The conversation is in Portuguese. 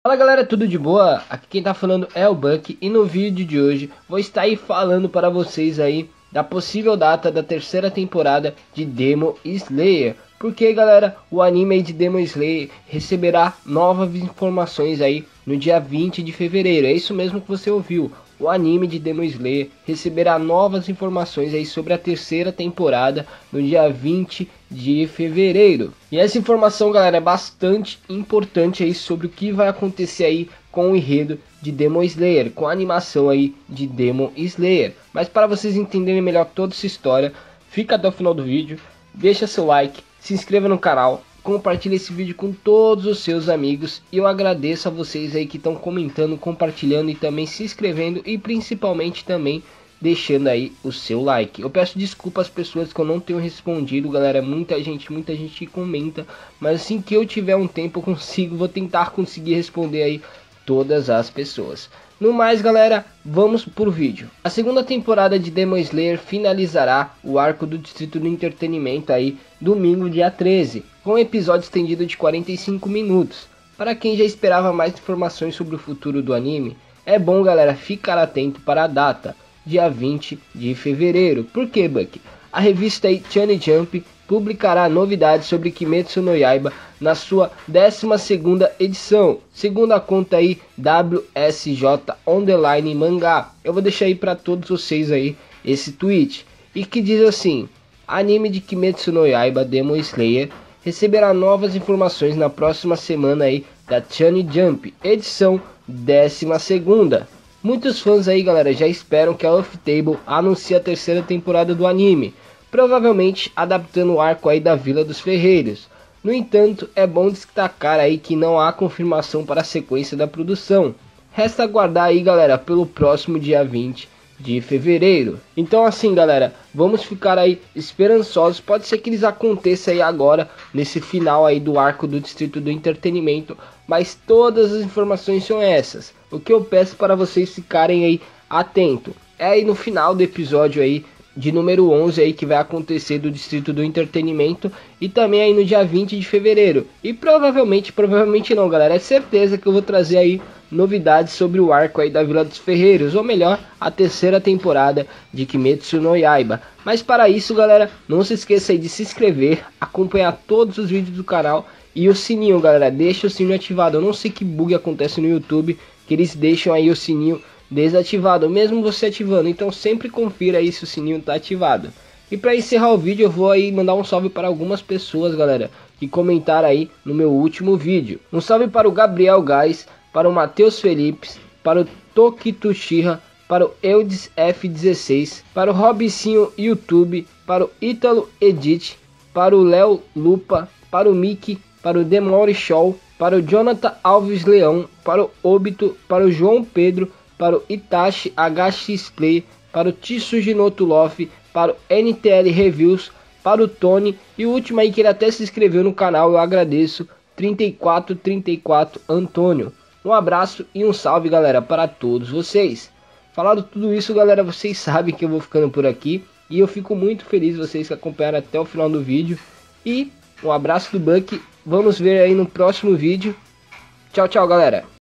Fala galera, tudo de boa? Aqui quem tá falando é o Buck e no vídeo de hoje vou estar aí falando para vocês aí da possível data da terceira temporada de Demon Slayer. Porque galera, o anime de Demon Slayer receberá novas informações aí no dia 20 de fevereiro. É isso mesmo que você ouviu. O anime de Demon Slayer receberá novas informações aí sobre a terceira temporada no dia 20 de fevereiro. E essa informação, galera, é bastante importante aí sobre o que vai acontecer aí com o enredo de Demon Slayer, com a animação aí de Demon Slayer. Mas para vocês entenderem melhor toda essa história, fica até o final do vídeo, deixa seu like, se inscreva no canal, compartilhe esse vídeo com todos os seus amigos e eu agradeço a vocês aí que estão comentando, compartilhando e também se inscrevendo e principalmente também deixando aí o seu like. Eu peço desculpa às pessoas que eu não tenho respondido, galera, muita gente comenta, mas assim que eu tiver um tempo eu vou tentar conseguir responder aí todas as pessoas. No mais, galera, vamos pro vídeo. A segunda temporada de Demon Slayer finalizará o arco do Distrito do Entretenimento aí domingo dia 13, com um episódio estendido de 45 minutos. Para quem já esperava mais informações sobre o futuro do anime, é bom, galera, ficar atento para a data, dia 20 de fevereiro. Por que, Buck? A revista aí, Shonen Jump publicará novidades sobre Kimetsu no Yaiba na sua 12ª edição, segundo a conta aí WSJ Underline Mangá. Eu vou deixar aí para todos vocês aí esse tweet, e que diz assim: anime de Kimetsu no Yaiba Demon Slayer receberá novas informações na próxima semana aí da Shonen Jump, edição 12ª. Muitos fãs aí, galera, já esperam que a Ufotable anuncie a terceira temporada do anime, provavelmente adaptando o arco aí da Vila dos Ferreiros. No entanto, é bom destacar aí que não há confirmação para a sequência da produção. Resta aguardar aí, galera, pelo próximo dia 20 de fevereiro. Então assim, galera, vamos ficar aí esperançosos. Pode ser que eles aconteçam aí agora, nesse final aí do arco do Distrito do Entretenimento, mas todas as informações são essas. O que eu peço para vocês ficarem aí atentos é aí no final do episódio aí de número 11 aí que vai acontecer do Distrito do Entretenimento, e também aí no dia 20 de fevereiro. E provavelmente não, galera, é certeza que eu vou trazer aí novidades sobre o arco aí da Vila dos Ferreiros, ou melhor, a terceira temporada de Kimetsu no Yaiba. Mas para isso, galera, não se esqueça aí de se inscrever, acompanhar todos os vídeos do canal e o sininho, galera, deixa o sininho ativado. Eu não sei que bug acontece no YouTube, que eles deixam aí o sininho desativado, mesmo você ativando, então sempre confira aí se o sininho tá ativado. E para encerrar o vídeo, eu vou aí mandar um salve para algumas pessoas, galera, que comentaram aí no meu último vídeo. Um salve para o Gabriel Gás, para o Matheus Felipes, para o Tokitushira, para o Eudes F16, para o Robicinho YouTube, para o Ítalo Edit, para o Léo Lupa, para o Mickey, para o Demore Show, para o Jonathan Alves Leão, para o Obito, para o João Pedro, para o Itachi HX Play, para o Tsujinoto Loff, para o NTL Reviews, para o Tony, e o último aí que ele até se inscreveu no canal, eu agradeço, 3434 Antônio. Um abraço e um salve, galera, para todos vocês. Falado tudo isso, galera, vocês sabem que eu vou ficando por aqui, e eu fico muito feliz vocês que acompanharam até o final do vídeo. E um abraço do Buck, vamos ver aí no próximo vídeo. Tchau, tchau, galera.